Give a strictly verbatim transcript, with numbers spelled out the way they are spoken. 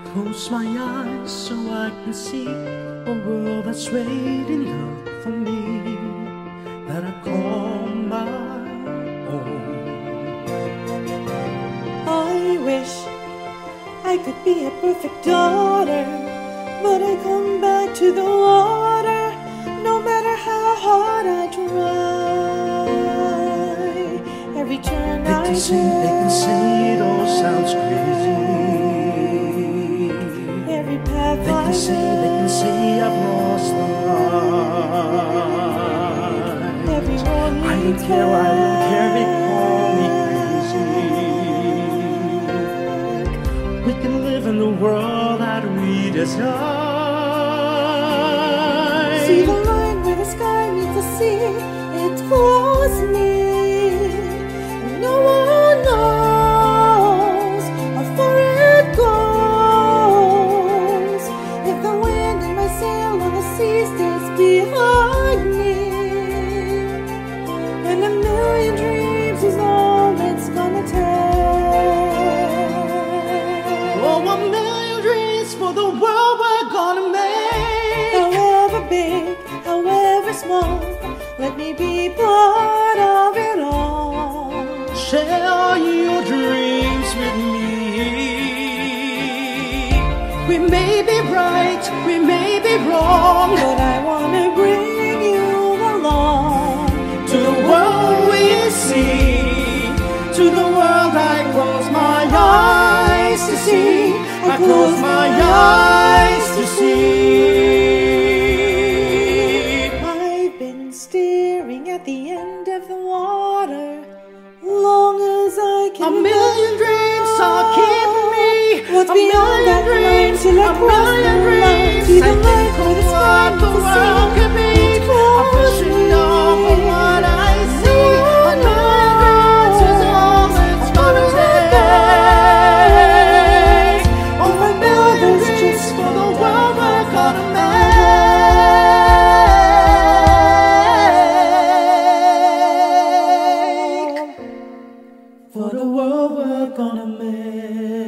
close my eyes so I can see a world that's waiting up for me, that I call my own. I wish I could be a perfect daughter, but I come back to the water no matter how hard I try. Every turn They I can say, they can say it all sounds crazy. Every path They I can say, they can say I've lost the light. Every road I don't care, I don't care, they call me crazy. We can live in the world that we desire. See the line where the sky meets the sea, it calls me. No one knows how far it goes. If the wind in my sail on the sea stays behind me, and a million dreams is all it's gonna take. Oh, a million dreams for the world we're gonna make. However big, however small, let me be part of it all. Share your dreams with me. We may be right, we may be wrong, But I wanna bring you along to the world we see, to the world I close my eyes to see, I close my eyes to see. I've been staring at the end of the water long as I can. A million dreams are keeping me. What's A beyond million that line dreams, till I a cross million the line? dreams. See the I light think where the of sky what the meets the world sea. could be. It I'm calls pushing on me. for what I see. A million dreams is all it's gonna take. Oh, a million dreams for the world we're gonna make. For the world we're gonna make.